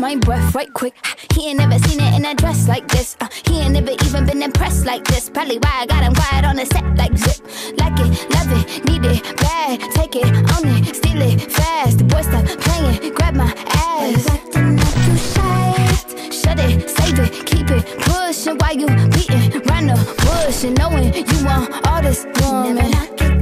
my breath right quick. He ain't never seen it in a dress like this. He ain't never even been impressed like this. Probably why I got him quiet on the set like zip. Like it, love it, need it, bad. Take it, own it, steal it, fast. The boy stop playing, grab my ass. Acting like you shy. Shut it, save it, keep it pushing while you beating round the bush and knowing you want all this woman.